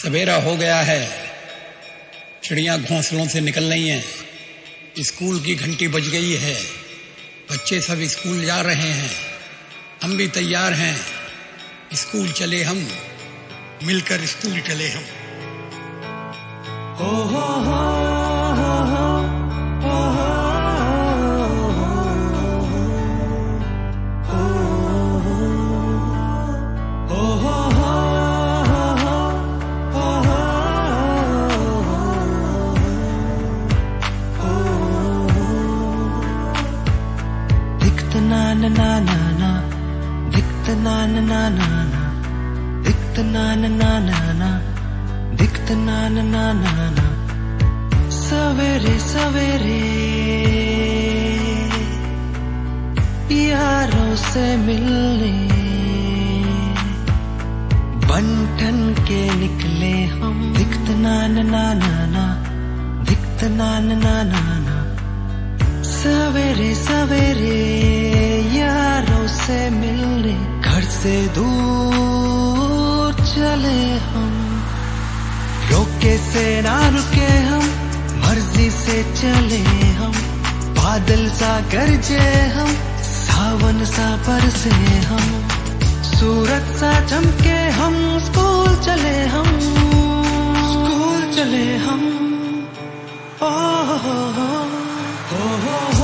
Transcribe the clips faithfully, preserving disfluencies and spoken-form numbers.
सवेरा हो गया है, चिड़ियां घोंसलों से निकल रही हैं, स्कूल की घंटी बज गई है, बच्चे सब स्कूल जा रहे हैं, हम भी तैयार हैं, स्कूल चले हम, मिलकर स्कूल चले हम। हो हो हो na na na na na dikta na na na na na dikta na na na na na dikta na na na na na savere savere यारों से मिलने बंठन के निकले हम दikta na na na na na dikta na na na na na सवेरे सवेरे यारों से मिलने घर से दूर चले हम, रोके से ना रुके हम, मर्जी से चले हम, बादल सा गरजे हम, सावन सा बरसे हम, सूरज सा चमके हम, स्कूल चले हम, स्कूल चले हम। ओ हो हो हो हो हो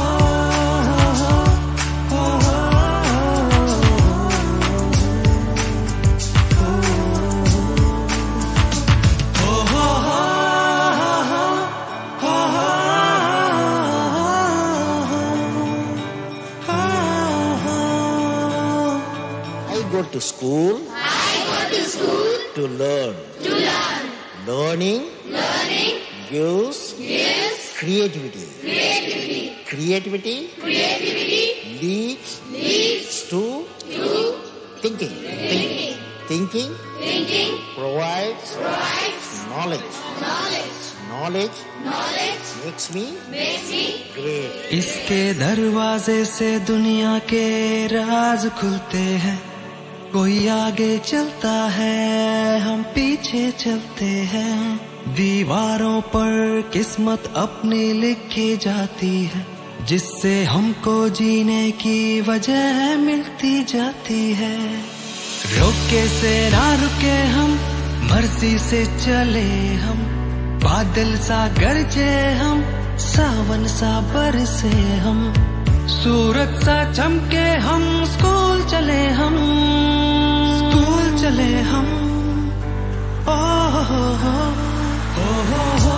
I go to school. I go to school to learn. to learn. Learning. Learning gives. gives creativity. creativity. Creativity. Creativity leads. leads to. to thinking. thinking. Thinking. Thinking provides. provides knowledge. knowledge. Knowledge. Knowledge makes me. makes me great. इसके दरवाजे से दुनिया के राज खुलते हैं, कोई आगे चलता है हम पीछे चलते हैं, दीवारों पर किस्मत अपनी लिखी जाती है, जिससे हमको जीने की वजह मिलती जाती है। रोके से ना रुके हम, मर्जी से चले हम, बादल सा गरजे हम, सावन सा बरसे हम, सूरज सा चमके हम, स्कूल चले हम, स्कूल चले हम। ओ हो हो हो हो हो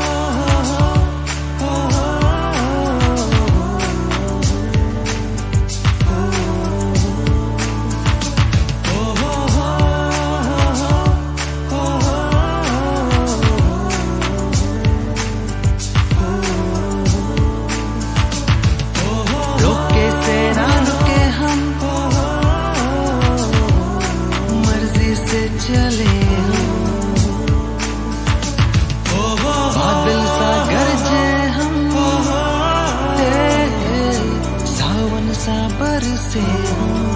चले हम, बादल सा गरजे हम, सावन सा बरसे हम।